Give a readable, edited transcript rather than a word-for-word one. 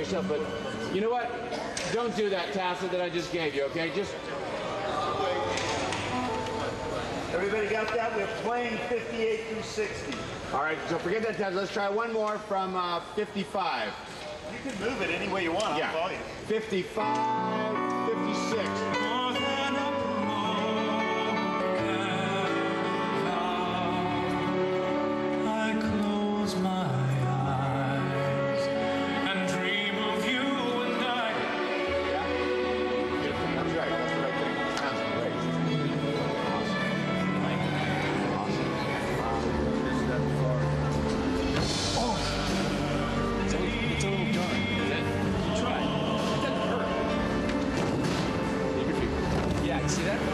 yourself, but you know what? Don't do that tassel that I just gave you, okay? Just... Everybody got that? We're playing 58 through 60. All right, so forget that tassel. Let's try one more from 55. You can move it any way you want. Yeah. I'll follow you. 55, 56. See that?